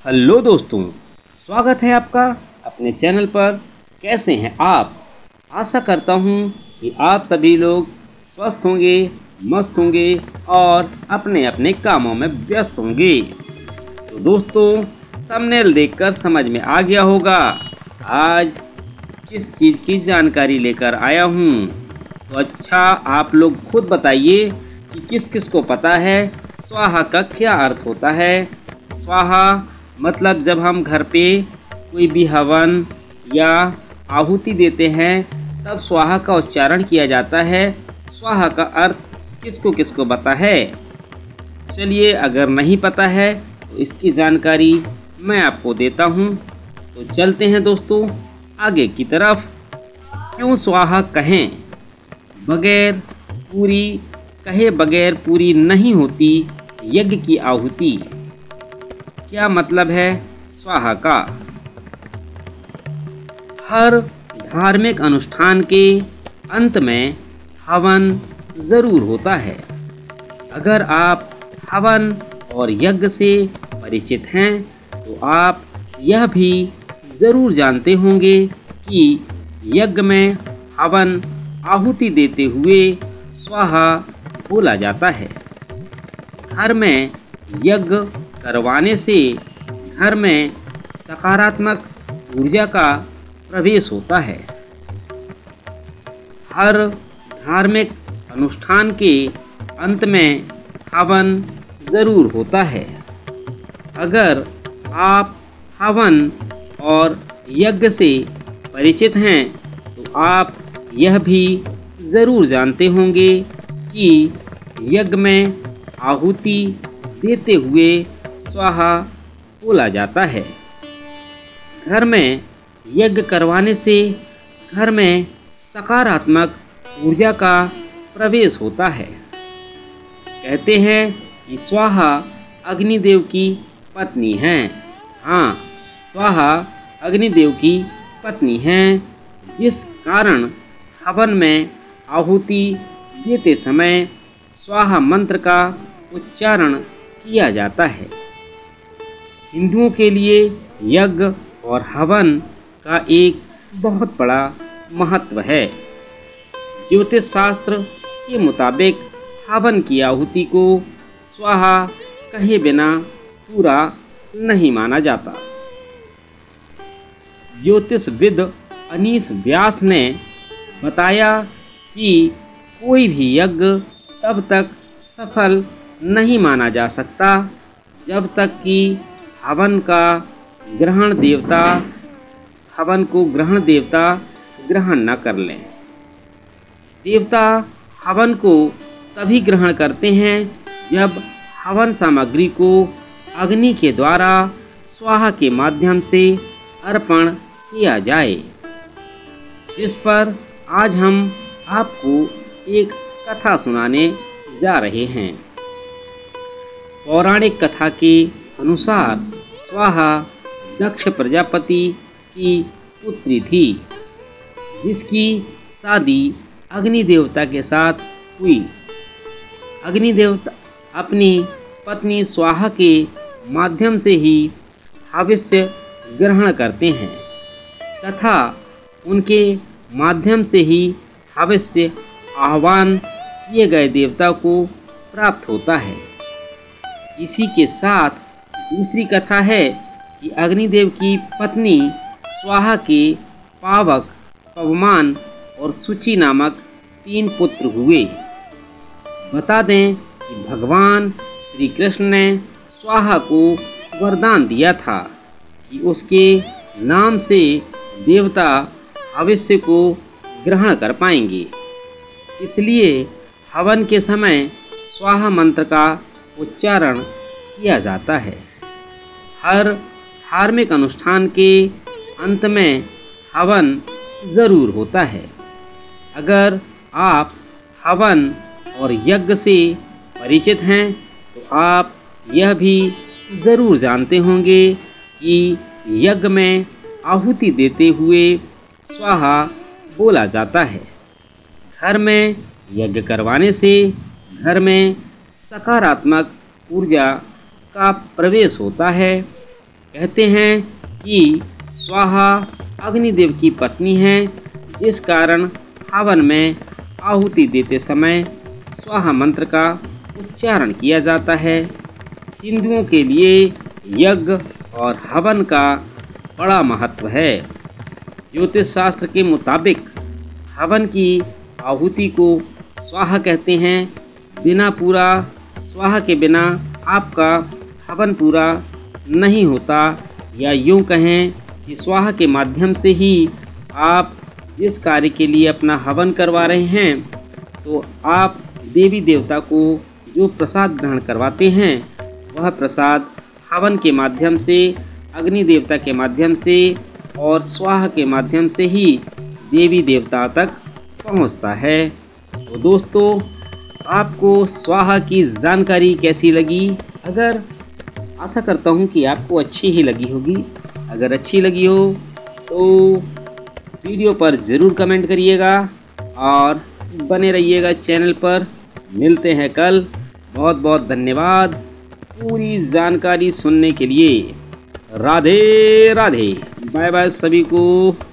Hello दोस्तों, स्वागत है आपका अपने चैनल पर। कैसे हैं आप? आशा करता हूं कि आप सभी लोग स्वस्थ होंगे, मस्त होंगे और अपने अपने कामों में व्यस्त होंगे। तो दोस्तों, थंबनेल देखकर समझ में आ गया होगा आज किस चीज़ की जानकारी लेकर आया हूं। तो अच्छा, आप लोग खुद बताइए कि किस किस को पता है स्वाहा का क्या अर्थ होता है। स्वाहा मतलब जब हम घर पे कोई भी हवन या आहुति देते हैं तब स्वाहा का उच्चारण किया जाता है। स्वाहा का अर्थ किसको किसको पता है? चलिए, अगर नहीं पता है तो इसकी जानकारी मैं आपको देता हूँ। तो चलते हैं दोस्तों आगे की तरफ। क्यों स्वाहा कहें? बगैर पूरी नहीं होती यज्ञ की आहुति। क्या मतलब है स्वाहा का? हर धार्मिक अनुष्ठान के अंत में हवन जरूर होता है। अगर आप हवन और यज्ञ से परिचित हैं तो आप यह भी जरूर जानते होंगे कि यज्ञ में हवन आहुति देते हुए स्वाहा बोला जाता है। घर में यज्ञ करवाने से घर में सकारात्मक ऊर्जा का प्रवेश होता है। हर धार्मिक अनुष्ठान के अंत में हवन जरूर होता है। अगर आप हवन और यज्ञ से परिचित हैं तो आप यह भी जरूर जानते होंगे कि यज्ञ में आहुति देते हुए स्वाहा बोला जाता है। घर में यज्ञ करवाने से घर में सकारात्मक ऊर्जा का प्रवेश होता है। कहते हैं कि स्वाहा अग्निदेव की पत्नी हैं। हाँ, स्वाहा अग्निदेव की पत्नी हैं, जिस कारण हवन में आहुति देते समय स्वाहा मंत्र का उच्चारण किया जाता है। हिंदुओं के लिए यज्ञ और हवन का एक बहुत बड़ा महत्व है। ज्योतिष शास्त्र के मुताबिक हवन की आहुति को स्वाहा कहे बिना पूरा नहीं माना जाता। ज्योतिषविद अनीश व्यास ने बताया कि कोई भी यज्ञ तब तक सफल नहीं माना जा सकता जब तक कि हवन को ग्रहण देवता ग्रहण न कर लें। देवता हवन को तभी ग्रहण करते हैं जब हवन सामग्री को अग्नि के द्वारा स्वाहा के माध्यम से अर्पण किया जाए। इस पर आज हम आपको एक कथा सुनाने जा रहे हैं। पौराणिक कथा के अनुसार स्वाहा दक्ष प्रजापति की पुत्री थी, जिसकी शादी अग्नि देवता के साथ हुई। अग्नि देवता अपनी पत्नी स्वाहा के माध्यम से ही हविष्य ग्रहण करते हैं तथा उनके माध्यम से ही हविष्य आह्वान किए गए देवता को प्राप्त होता है। इसी के साथ दूसरी कथा है कि अग्निदेव की पत्नी स्वाहा के पावक, पवमान और सुचि नामक 3 पुत्र हुए। बता दें कि भगवान श्री कृष्ण ने स्वाहा को वरदान दिया था कि उसके नाम से देवता हविष्य को ग्रहण कर पाएंगे। इसलिए हवन के समय स्वाहा मंत्र का उच्चारण किया जाता है। हर धार्मिक अनुष्ठान के अंत में हवन जरूर होता है। अगर आप हवन और यज्ञ से परिचित हैं तो आप यह भी जरूर जानते होंगे कि यज्ञ में आहुति देते हुए स्वाहा बोला जाता है। घर में यज्ञ करवाने से घर में सकारात्मक ऊर्जा का प्रवेश होता है। कहते हैं कि स्वाहा अग्निदेव की पत्नी है, जिस कारण हवन में आहुति देते समय स्वाहा मंत्र का उच्चारण किया जाता है। हिंदुओं के लिए यज्ञ और हवन का बड़ा महत्व है। ज्योतिष शास्त्र के मुताबिक हवन की आहुति को स्वाहा कहते हैं। बिना पूरा स्वाहा के बिना आपका हवन पूरा नहीं होता, या यूं कहें कि स्वाहा के माध्यम से ही आप जिस कार्य के लिए अपना हवन करवा रहे हैं, तो आप देवी देवता को जो प्रसाद ग्रहण करवाते हैं, वह प्रसाद हवन के माध्यम से, अग्नि देवता के माध्यम से और स्वाहा के माध्यम से ही देवी देवता तक पहुंचता है। तो दोस्तों, आपको स्वाहा की जानकारी कैसी लगी? अगर आशा करता हूं कि आपको अच्छी ही लगी होगी। अगर अच्छी लगी हो तो वीडियो पर ज़रूर कमेंट करिएगा और बने रहिएगा चैनल पर। मिलते हैं कल। बहुत बहुत धन्यवाद पूरी जानकारी सुनने के लिए। राधे राधे। बाय बाय सभी को।